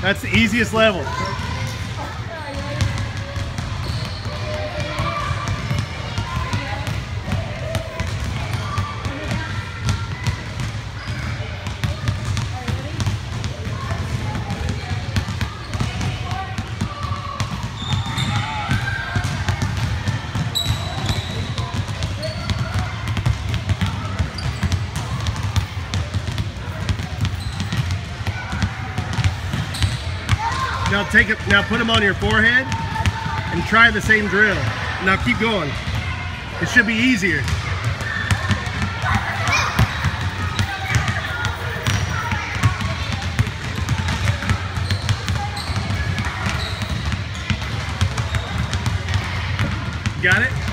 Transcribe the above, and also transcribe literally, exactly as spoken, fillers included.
That's the easiest level. Now take it. Now put them on your forehead and try the same drill. Now keep going. It should be easier. Got it?